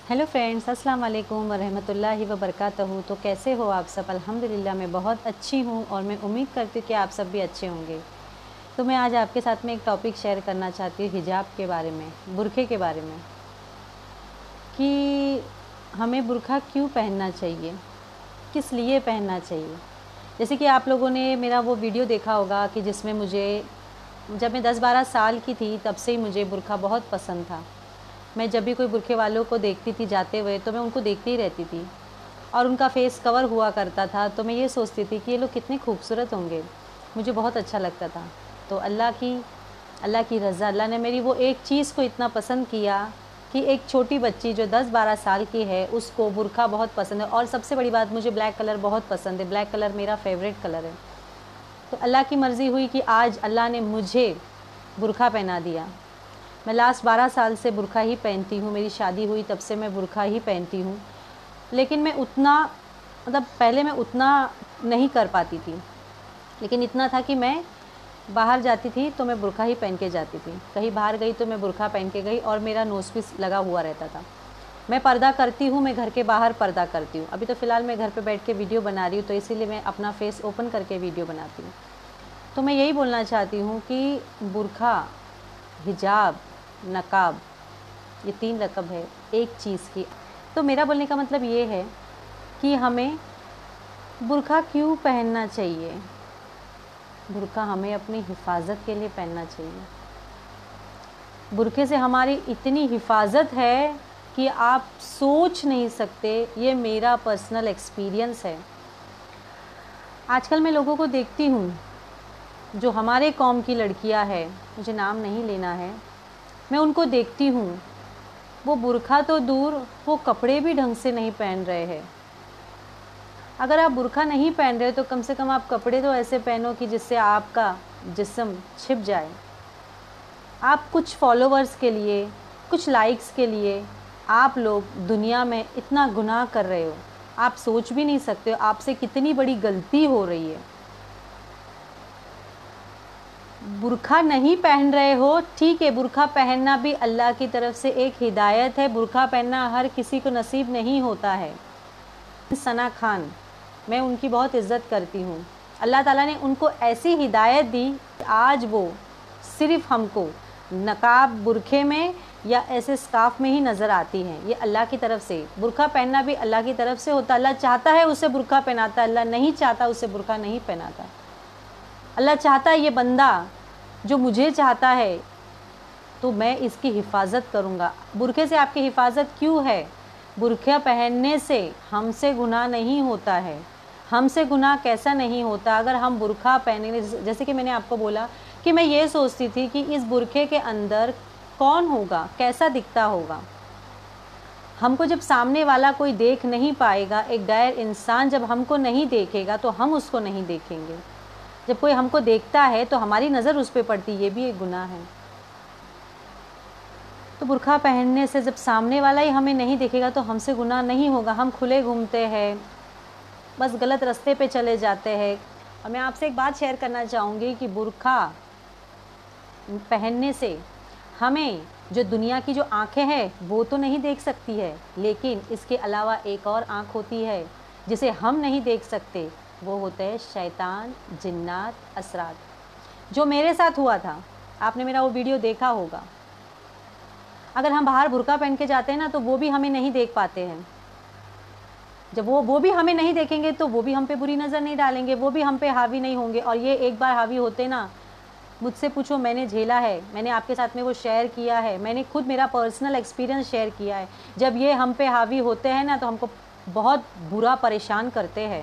Hello friends, अस्सलाम वालेकुम वरहमतुल्लाहि वबरकातहू। तो कैसे हो आप सब? अल्हम्दुलिल्लाह मैं बहुत अच्छी हूँ और मैं उम्मीद करती हूँ कि आप सब भी अच्छे होंगे। तो मैं आज आपके साथ में एक टॉपिक शेयर करना चाहती हूँ हिजाब के बारे में, बुर्खे के बारे में, कि हमें बुर्खा क्यों पहनना चाहिए, किस लिए पहनना चाहिए। जैसे कि आप लोगों ने मेरा वो वीडियो देखा होगा कि जिसमें मुझे जब मैं 10-12 साल की थी तब से ही मुझे बुर्खा बहुत पसंद था। मैं जब भी कोई बुर्खे वालों को देखती थी जाते हुए तो मैं उनको देखती ही रहती थी और उनका फेस कवर हुआ करता था, तो मैं ये सोचती थी कि ये लोग कितने खूबसूरत होंगे, मुझे बहुत अच्छा लगता था। तो अल्लाह की रज़ा, अल्लाह ने मेरी वो एक चीज़ को इतना पसंद किया कि एक छोटी बच्ची जो 10-12 साल की है उसको बुर्खा बहुत पसंद है। और सबसे बड़ी बात, मुझे ब्लैक कलर बहुत पसंद है, ब्लैक कलर मेरा फेवरेट कलर है। तो अल्लाह की मर्ज़ी हुई कि आज अल्लाह ने मुझे बुर्खा पहना दिया। मैं लास्ट 12 साल से बुर्खा ही पहनती हूँ, मेरी शादी हुई तब से मैं बुर्खा ही पहनती हूँ। लेकिन मैं उतना पहले मैं उतना नहीं कर पाती थी, लेकिन इतना था कि मैं बाहर जाती थी तो मैं बुर्खा ही पहन के जाती थी। कहीं बाहर गई तो मैं बुर्खा पहन के गई और मेरा नोज़ पीस लगा हुआ रहता था। मैं पर्दा करती हूँ, मैं घर के बाहर पर्दा करती हूँ। अभी तो फ़िलहाल मैं घर पे बैठ के वीडियो बना रही हूँ, तो इसीलिए मैं अपना फेस ओपन करके वीडियो बनाती हूँ। तो मैं यही बोलना चाहती हूँ कि बुर्खा, हिजाब, नकाब, ये 3 लक़ब है एक चीज़ की। तो मेरा बोलने का मतलब ये है कि हमें बुर्खा क्यों पहनना चाहिए। बुर्खा हमें अपनी हिफाज़त के लिए पहनना चाहिए। बुर्खे से हमारी इतनी हिफाज़त है कि आप सोच नहीं सकते। ये मेरा पर्सनल एक्सपीरियंस है। आजकल मैं लोगों को देखती हूँ जो हमारे कौम की लड़कियाँ हैं, मुझे नाम नहीं लेना है, मैं उनको देखती हूँ, वो बुर्खा तो दूर, वो कपड़े भी ढंग से नहीं पहन रहे हैं। अगर आप बुर्खा नहीं पहन रहे तो कम से कम आप कपड़े तो ऐसे पहनो कि जिससे आपका जिस्म छिप जाए। आप कुछ फॉलोवर्स के लिए, कुछ लाइक्स के लिए आप लोग दुनिया में इतना गुनाह कर रहे हो, आप सोच भी नहीं सकते हो आपसे कितनी बड़ी गलती हो रही है। बुर्खा नहीं पहन रहे हो, ठीक है, बुर्खा पहनना भी अल्लाह की तरफ से एक हिदायत है। बुर्खा पहनना हर किसी को नसीब नहीं होता है। सना खान, मैं उनकी बहुत इज़्ज़त करती हूँ। अल्लाह ताला ने उनको ऐसी हिदायत दी, आज वो सिर्फ़ हमको नकाब, बुर्खे में या ऐसे स्कार्फ़ में ही नज़र आती हैं। ये अल्लाह की तरफ से, बुर्खा पहनना भी अल्लाह की तरफ से होता है। अल्लाह चाहता है उसे बुर्खा पहनाता है, अल्लाह नहीं चाहता उसे बुर्खा नहीं पहनाता। अल्लाह चाहता है ये बंदा जो मुझे चाहता है तो मैं इसकी हिफाज़त करूँगा। बुर्खे से आपकी हिफाज़त क्यों है? बुर्खा पहनने से हमसे गुनाह नहीं होता है। हमसे गुनाह कैसा नहीं होता? अगर हम बुर्खा पहनेंगे, जैसे कि मैंने आपको बोला कि मैं ये सोचती थी कि इस बुर्खे के अंदर कौन होगा, कैसा दिखता होगा। हमको जब सामने वाला कोई देख नहीं पाएगा, एक गैर इंसान जब हमको नहीं देखेगा तो हम उसको नहीं देखेंगे। जब कोई हमको देखता है तो हमारी नज़र उस पे पड़ती, ये भी एक गुनाह है। तो बुर्खा पहनने से जब सामने वाला ही हमें नहीं देखेगा तो हमसे गुनाह नहीं होगा। हम खुले घूमते हैं, बस गलत रास्ते पे चले जाते हैं। और मैं आपसे एक बात शेयर करना चाहूँगी कि बुर्खा पहनने से हमें जो दुनिया की जो आँखें हैं वो तो नहीं देख सकती है, लेकिन इसके अलावा एक और आँख होती है जिसे हम नहीं देख सकते, वो होते हैं शैतान, जिन्नात, असरात। जो मेरे साथ हुआ था, आपने मेरा वो वीडियो देखा होगा। अगर हम बाहर बुर्का पहन के जाते हैं ना तो वो भी हमें नहीं देख पाते हैं। जब वो भी हमें नहीं देखेंगे तो वो भी हम पे बुरी नज़र नहीं डालेंगे, वो भी हम पे हावी नहीं होंगे। और ये एक बार हावी होते ना, मुझसे पूछो, मैंने झेला है, मैंने आपके साथ में वो शेयर किया है, मैंने खुद मेरा पर्सनल एक्सपीरियंस शेयर किया है। जब ये हम पे हावी होते हैं ना तो हमको बहुत बुरा परेशान करते हैं।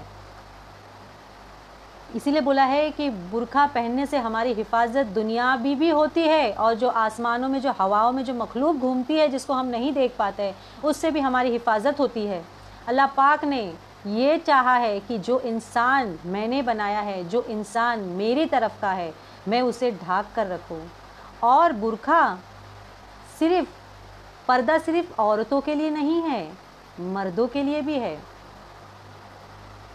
इसीलिए बोला है कि बुर्खा पहनने से हमारी हिफाज़त दुनियावी भी होती है और जो आसमानों में, जो हवाओं में जो मखलूक घूमती है जिसको हम नहीं देख पाते हैं, उससे भी हमारी हिफाज़त होती है। अल्लाह पाक ने ये चाहा है कि जो इंसान मैंने बनाया है, जो इंसान मेरी तरफ का है, मैं उसे ढाक कर रखूँ। और बुर्खा सिर्फ़, पर्दा सिर्फ़ औरतों के लिए नहीं है, मर्दों के लिए भी है।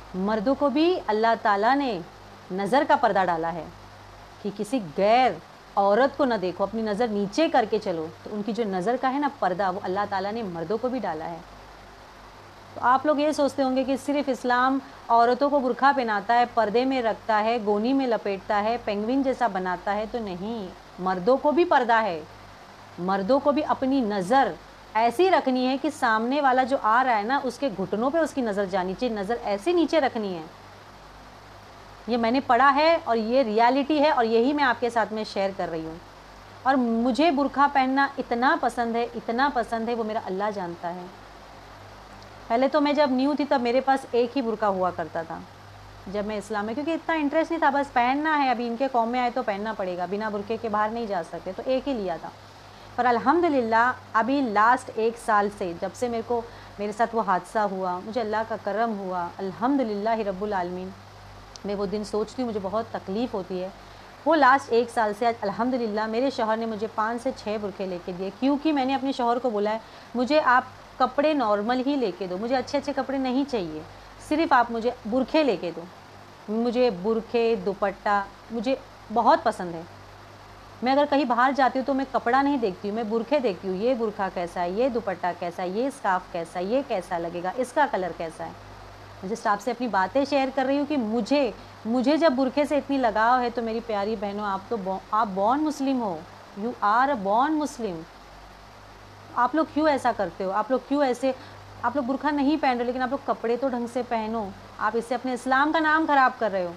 मर्दों को भी अल्लाह ताला ने नज़र का पर्दा डाला है कि किसी गैर औरत को ना देखो, अपनी नज़र नीचे करके चलो, तो उनकी जो नज़र का है ना पर्दा, वो अल्लाह ताला ने मर्दों को भी डाला है। तो आप लोग ये सोचते होंगे कि सिर्फ़ इस्लाम औरतों को बुर्का पहनाता है, पर्दे में रखता है, गोनी में लपेटता है, पेंगुइन जैसा बनाता है, तो नहीं, मर्दों को भी पर्दा है। मर्दों को भी अपनी नज़र ऐसी रखनी है कि सामने वाला जो आ रहा है ना, उसके घुटनों पे उसकी नज़र जानी चाहिए, नज़र ऐसे नीचे रखनी है। ये मैंने पढ़ा है और ये रियलिटी है और यही मैं आपके साथ में शेयर कर रही हूँ। और मुझे बुर्का पहनना इतना पसंद है, इतना पसंद है, वो मेरा अल्लाह जानता है। पहले तो मैं जब न्यू थी तब मेरे पास एक ही बुर्का हुआ करता था, जब मैं इस्लाम में, क्योंकि इतना इंटरेस्ट नहीं था, बस पहनना है, अभी इनके कौम में आए तो पहनना पड़ेगा, बिना बुर्के के बाहर नहीं जा सकते, तो एक ही लिया था। पर अल्हम्दुलिल्लाह अभी लास्ट 1 साल से, जब से मेरे साथ वो हादसा हुआ, मुझे अल्लाह का करम हुआ, अल्हम्दुलिल्लाह रब्बुल आलमीन, मैं वो दिन सोचती हूँ, मुझे बहुत तकलीफ़ होती है। वो लास्ट 1 साल से आज अल्हम्दुलिल्लाह मेरे शौहर ने मुझे 5 से 6 बुर्के लेके दिए, क्योंकि मैंने अपने शौहर को बोला है, मुझे आप कपड़े नॉर्मल ही लेके दो, मुझे अच्छे-अच्छे कपड़े नहीं चाहिए, सिर्फ़ आप मुझे बुर्के लेके दो। मुझे बुर्के, दुपट्टा मुझे बहुत पसंद है। मैं अगर कहीं बाहर जाती हूँ तो मैं कपड़ा नहीं देखती हूँ, मैं बुर्के देखती हूँ, ये बुर्का कैसा है, ये दुपट्टा कैसा है, ये स्कार्फ़ कैसा है, ये कैसा लगेगा, इसका कलर कैसा है। मैं जस्ट आपसे अपनी बातें शेयर कर रही हूँ कि मुझे जब बुर्के से इतनी लगाव है, तो मेरी प्यारी बहनों, आप बॉर्न मुस्लिम हो, you are a born Muslim. आप लोग क्यों ऐसा करते हो? आप लोग बुर्का नहीं पहन रहे, लेकिन आप लोग कपड़े तो ढंग से पहनो। आप इससे अपने इस्लाम का नाम ख़राब कर रहे हो।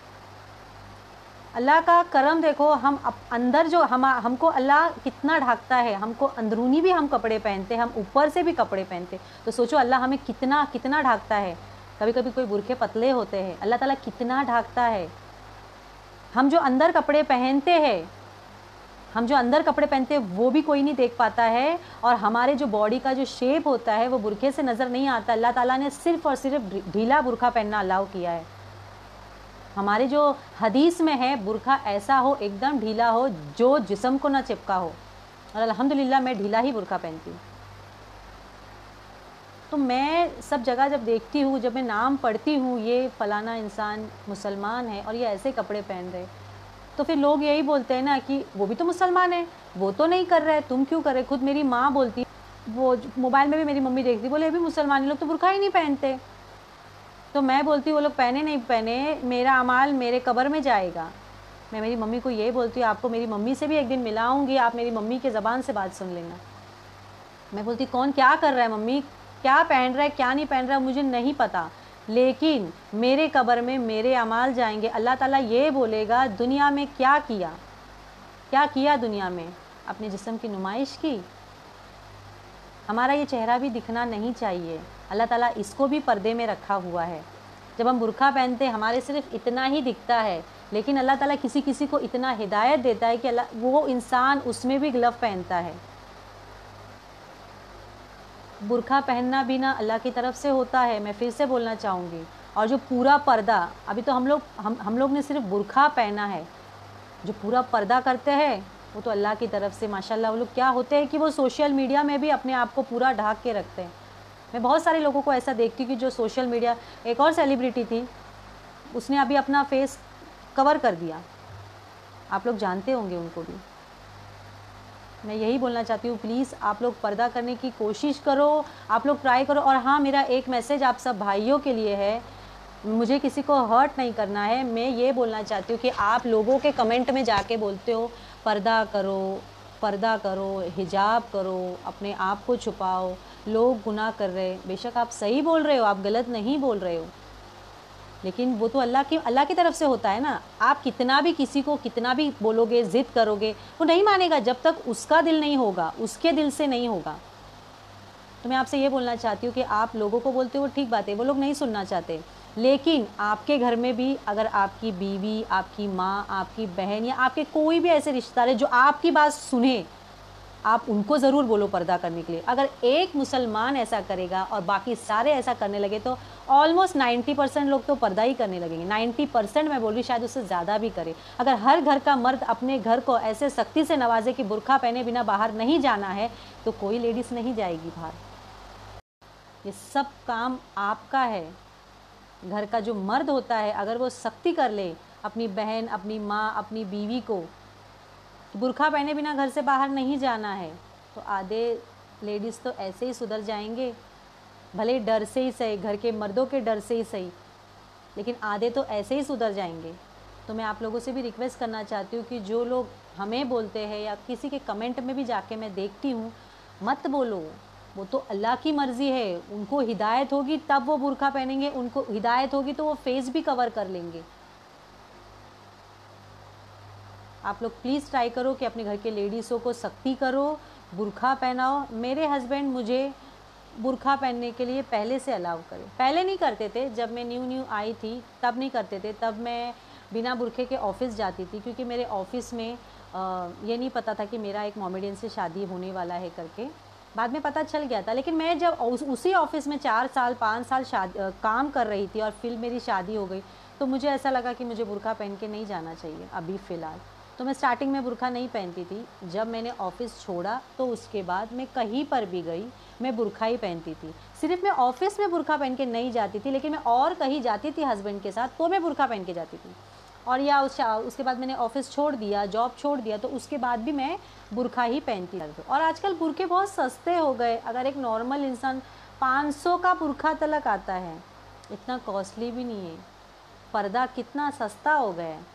अल्लाह का करम देखो, हम अंदर जो हमको अल्लाह कितना ढाकता है, हमको अंदरूनी भी हम कपड़े पहनते हैं, हम ऊपर से भी कपड़े पहनते, तो सोचो अल्लाह हमें कितना कितना ढाकता है। कभी-कभी कोई बुर्के पतले होते हैं, अल्लाह ताला कितना ढाकता है। हम जो अंदर कपड़े पहनते हैं वो भी कोई नहीं देख पाता है, और हमारे जो बॉडी का जो शेप होता है वो बुर्के से नज़र नहीं आता। अल्लाह ताला ने सिर्फ़ और सिर्फ ढीला बुर्का पहनना अलाउ किया है। हमारे जो हदीस में है, बुर्का ऐसा हो, एकदम ढीला हो, जो जिस्म को ना चिपका हो, और अल्हम्दुलिल्लाह मैं ढीला ही बुर्का पहनती हूँ। तो मैं सब जगह जब देखती हूँ, जब मैं नाम पढ़ती हूँ, ये फ़लाना इंसान मुसलमान है और ये ऐसे कपड़े पहन रहे, तो फिर लोग यही बोलते हैं ना कि वो भी तो मुसलमान है, वो तो नहीं कर रहा है, तुम क्यों कर रहे? खुद मेरी माँ बोलती, वो मोबाइल में भी मेरी मम्मी देखती, बोले अभी मुसलमान लोग तो बुर्का ही नहीं पहनते। तो मैं बोलती हूँ वो लोग पहने नहीं पहने, मेरा अमाल मेरे कब्र में जाएगा। मैं मेरी मम्मी को ये बोलती हूँ, आपको मेरी मम्मी से भी एक दिन मिलाऊंगी, आप मेरी मम्मी के ज़बान से बात सुन लेना। मैं बोलती कौन क्या कर रहा है मम्मी, क्या पहन रहा है क्या नहीं पहन रहा है मुझे नहीं पता, लेकिन मेरे कब्र में मेरे अमाल जाएंगे। अल्लाह ताला ये बोलेगा दुनिया में क्या किया दुनिया में, अपने जिस्म की नुमाइश की। हमारा ये चेहरा भी दिखना नहीं चाहिए, अल्लाह ताला इसको भी पर्दे में रखा हुआ है। जब हम बुर्का पहनते हैं हमारे सिर्फ इतना ही दिखता है, लेकिन अल्लाह ताला किसी किसी को इतना हिदायत देता है कि वो इंसान उसमें भी ग्लव पहनता है। बुर्का पहनना भी ना अल्लाह की तरफ से होता है, मैं फिर से बोलना चाहूँगी। और जो पूरा पर्दा, अभी तो हम लोग ने सिर्फ बुर्का पहना है, जो पूरा पर्दा करते हैं वो तो अल्लाह की तरफ से माशाल्लाह। वो लोग क्या होते हैं कि वो सोशल मीडिया में भी अपने आप को पूरा ढाक के रखते हैं। मैं बहुत सारे लोगों को ऐसा देखती हूँ कि जो सोशल मीडिया, एक और सेलिब्रिटी थी, उसने अभी अपना फेस कवर कर दिया, आप लोग जानते होंगे उनको भी। मैं यही बोलना चाहती हूँ, प्लीज़ आप लोग पर्दा करने की कोशिश करो, आप लोग ट्राई करो। और हाँ, मेरा एक मैसेज आप सब भाइयों के लिए है, मुझे किसी को हर्ट नहीं करना है। मैं ये बोलना चाहती हूँ कि आप लोगों के कमेंट में जाके बोलते हो पर्दा करो, हिजाब करो, अपने आप को छुपाओ, लोग गुनाह कर रहे हैं। बेशक आप सही बोल रहे हो, आप गलत नहीं बोल रहे हो, लेकिन वो तो अल्लाह की तरफ से होता है ना। आप कितना भी किसी को कितना भी बोलोगे, ज़िद करोगे, वो नहीं मानेगा जब तक उसका दिल नहीं होगा, उसके दिल से नहीं होगा। तो मैं आपसे ये बोलना चाहती हूँ कि आप लोगों को बोलते हो ठीक बात है, वो लोग नहीं सुनना चाहते, लेकिन आपके घर में भी अगर आपकी बीवी, आपकी माँ, आपकी बहन या आपके कोई भी ऐसे रिश्तेदार है जो आपकी बात सुने, आप उनको ज़रूर बोलो पर्दा करने के लिए। अगर एक मुसलमान ऐसा करेगा और बाकी सारे ऐसा करने लगे तो ऑलमोस्ट 90% लोग तो पर्दा ही करने लगेंगे। 90% मैं बोल रही, शायद उससे ज़्यादा भी करे। अगर हर घर का मर्द अपने घर को ऐसे सख्ती से नवाजे कि बुर्का पहने बिना बाहर नहीं जाना है, तो कोई लेडीज़ नहीं जाएगी बाहर। ये सब काम आपका है। घर का जो मर्द होता है, अगर वो सख्ती कर ले अपनी बहन, अपनी माँ, अपनी बीवी को, बुर्खा पहने बिना घर से बाहर नहीं जाना है, तो आधे लेडीज़ तो ऐसे ही सुधर जाएंगे, भले डर से ही सही, घर के मर्दों के डर से ही सही, लेकिन आधे तो ऐसे ही सुधर जाएंगे। तो मैं आप लोगों से भी रिक्वेस्ट करना चाहती हूँ कि जो लोग हमें बोलते हैं या किसी के कमेंट में भी जाके मैं देखती हूँ, मत बोलो, वो तो अल्लाह की मर्ज़ी है, उनको हिदायत होगी तब वो बुर्का पहनेंगे, उनको हिदायत होगी तो वो फेस भी कवर कर लेंगे। आप लोग प्लीज़ ट्राई करो कि अपने घर के लेडीज़ों को सख्ती करो, बुर्का पहनाओ। मेरे हस्बैंड मुझे बुर्का पहनने के लिए पहले से अलाउ करे, पहले नहीं करते थे, जब मैं न्यू आई थी तब नहीं करते थे, तब मैं बिना बुर्के के ऑफ़िस जाती थी, क्योंकि मेरे ऑफ़िस में ये नहीं पता था कि मेरा एक मोमेडियन से शादी होने वाला है करके, बाद में पता चल गया था। लेकिन मैं जब उसी ऑफ़िस में 4 साल 5 साल काम कर रही थी और फिर मेरी शादी हो गई, तो मुझे ऐसा लगा कि मुझे बुर्का पहन के नहीं जाना चाहिए अभी फ़िलहाल। तो मैं स्टार्टिंग में बुर्का नहीं पहनती थी, जब मैंने ऑफ़िस छोड़ा तो उसके बाद मैं कहीं पर भी गई मैं बुर्का ही पहनती थी। सिर्फ मैं ऑफ़िस में बुर्का पहन के नहीं जाती थी, लेकिन मैं और कहीं जाती थी हस्बैंड के साथ तो मैं बुर्का पहन के जाती थी। और या उसके बाद मैंने ऑफ़िस छोड़ दिया, जॉब छोड़ दिया, तो उसके बाद भी मैं बुर्का ही पहनती थी। और आजकल बुर्के बहुत सस्ते हो गए, अगर एक नॉर्मल इंसान 500 का बुर्का तलक आता है, इतना कॉस्टली भी नहीं है। पर्दा कितना सस्ता हो गया है,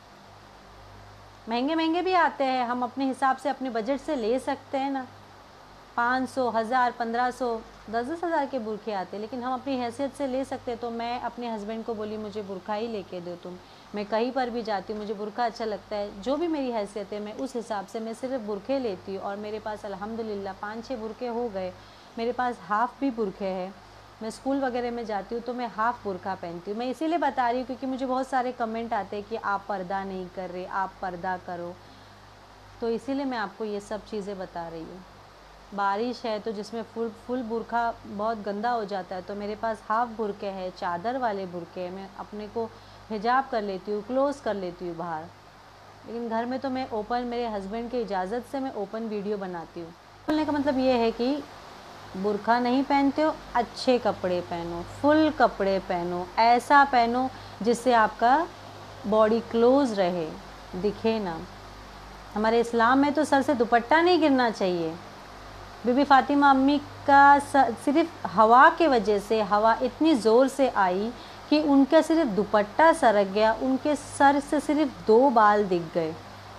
महंगे महंगे भी आते हैं, हम अपने हिसाब से अपने बजट से ले सकते हैं ना। 500, 1000, 1500, 10-10 हज़ार के बुर्के आते हैं, लेकिन हम अपनी हैसियत से ले सकते हैं। तो मैं अपने हस्बैंड को बोली मुझे बुर्का ही लेके दो तुम, मैं कहीं पर भी जाती हूँ मुझे बुर्का अच्छा लगता है, जो भी मेरी हैसियत है मैं उस हिसाब से मैं सिर्फ बुर्के लेती हूँ। और मेरे पास अल्हम्दुलिल्लाह 5-6 बुर्के हो गए, मेरे पास हाफ़ भी बुर्के हैं। मैं स्कूल वगैरह में जाती हूँ तो मैं हाफ़ बुर्का पहनती हूँ। मैं इसीलिए बता रही हूँ क्योंकि मुझे बहुत सारे कमेंट आते हैं कि आप पर्दा नहीं कर रहे, आप पर्दा करो, तो इसीलिए मैं आपको ये सब चीज़ें बता रही हूँ। बारिश है तो जिसमें फुल बुर्का बहुत गंदा हो जाता है, तो मेरे पास हाफ़ बुर्के हैं, चादर वाले बुर्के हैं, मैं अपने को हिजाब कर लेती हूँ, क्लोज़ कर लेती हूँ बाहर। लेकिन घर में तो मैं ओपन, मेरे हस्बैंड की इजाज़त से मैं ओपन वीडियो बनाती हूँ। बोलने का मतलब ये है कि बुर्का नहीं पहनते हो, अच्छे कपड़े पहनो, फुल कपड़े पहनो, ऐसा पहनो जिससे आपका बॉडी क्लोज रहे, दिखे ना। हमारे इस्लाम में तो सर से दुपट्टा नहीं गिरना चाहिए। बीबी फ़ातिमा अम्मी का सिर्फ हवा के वजह से, हवा इतनी ज़ोर से आई कि उनका सिर्फ दुपट्टा सरक गया, उनके सर से सिर्फ 2 बाल दिख गए।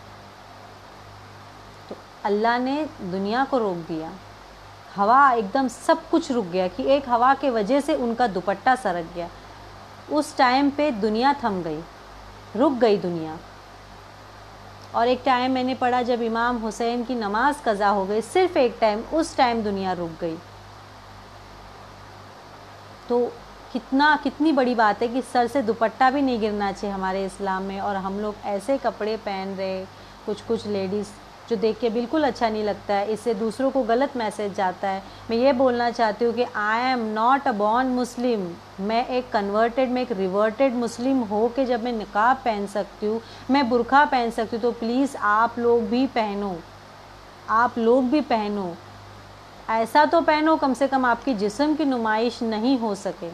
तो अल्लाह ने दुनिया को रोक दिया, हवा एकदम सब कुछ रुक गया कि एक हवा के वजह से उनका दुपट्टा सरक गया। उस टाइम पे दुनिया थम गई, रुक गई दुनिया। और एक टाइम मैंने पढ़ा जब इमाम हुसैन की नमाज कज़ा हो गई, सिर्फ एक टाइम, उस टाइम दुनिया रुक गई। तो कितनी बड़ी बात है कि सर से दुपट्टा भी नहीं गिरना चाहिए हमारे इस्लाम में, और हम लोग ऐसे कपड़े पहन रहे, कुछ लेडीज़ जो देख के बिल्कुल अच्छा नहीं लगता है, इससे दूसरों को गलत मैसेज जाता है। मैं ये बोलना चाहती हूँ कि I am not a born Muslim, मैं एक कन्वर्टेड, मैं एक रिवर्टेड मुस्लिम हो के जब मैं निकाब पहन सकती हूँ, मैं बुर्का पहन सकती हूँ, तो प्लीज़ आप लोग भी पहनो, आप लोग भी पहनो। ऐसा तो पहनो कम से कम आपकी जिस्म की नुमाइश नहीं हो सके।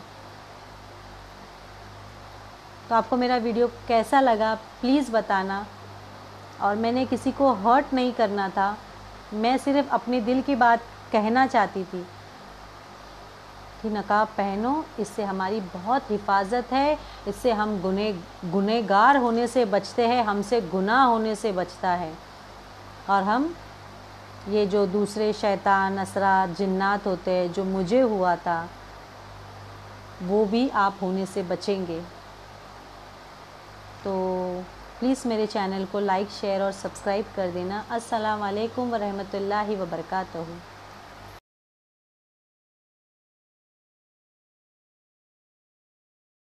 तो आपको मेरा वीडियो कैसा लगा प्लीज़ बताना। और मैंने किसी को हर्ट नहीं करना था, मैं सिर्फ अपने दिल की बात कहना चाहती थी कि नकाब पहनो, इससे हमारी बहुत हिफाजत है, इससे हम गुनहगार होने से बचते हैं, हमसे गुनाह होने से बचता है, और हम ये जो दूसरे शैतान असरात जिन्नात होते हैं जो मुझे हुआ था वो भी आप होने से बचेंगे। तो प्लीज़ मेरे चैनल को लाइक, शेयर और सब्सक्राइब कर देना। अस्सलाम वालेकुम व रहमतुल्लाहि व बरकातहू।